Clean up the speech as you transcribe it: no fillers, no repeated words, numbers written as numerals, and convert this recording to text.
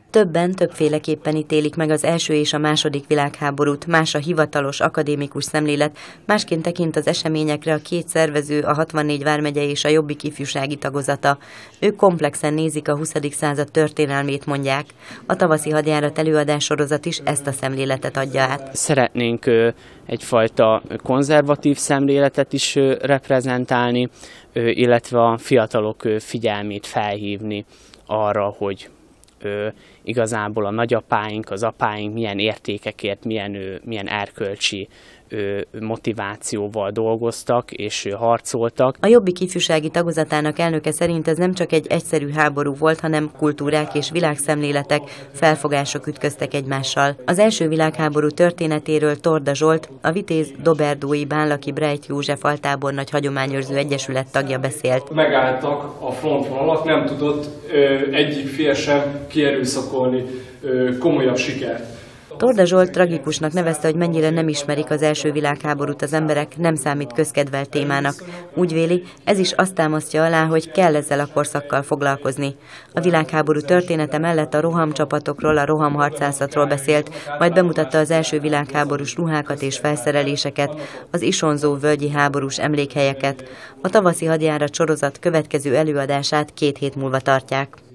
Többen többféleképpen ítélik meg az első és a második világháborút, más a hivatalos, akadémikus szemlélet, másként tekint az eseményekre a két szervező, a 64 vármegye és a Jobbik ifjúsági tagozata. Ők komplexen nézik a 20. század történelmét, mondják. A tavaszi hadjárat előadássorozat is ezt a szemléletet adja át. Szeretnénk egyfajta konzervatív szemléletet is reprezentálni, illetve a fiatalok figyelmét felhívni arra, hogy igazából a nagyapáink, az apáink milyen értékekért, milyen erkölcsi motivációval dolgoztak és harcoltak. A Jobbik ifjúsági tagozatának elnöke szerint ez nem csak egy egyszerű háború volt, hanem kultúrák és világszemléletek, felfogások ütköztek egymással. Az első világháború történetéről Torda Zsolt, a Vitéz Doberdói Bánlaki Brejt József Altábornagy Hagyományőrző Egyesület tagja beszélt. Megálltak a frontvonalak, nem tudott egyik fél sem kierőszakolni komolyabb sikert. Torda Zsolt tragikusnak nevezte, hogy mennyire nem ismerik az első világháborút az emberek, nem számít közkedvelt témának. Úgy véli, ez is azt támasztja alá, hogy kell ezzel a korszakkal foglalkozni. A világháború története mellett a rohamcsapatokról, a rohamharcászatról beszélt, majd bemutatta az első világháborús ruhákat és felszereléseket, az Isonzó völgyi háborús emlékhelyeket. A tavaszi hadjárat sorozat következő előadását 2 hét múlva tartják.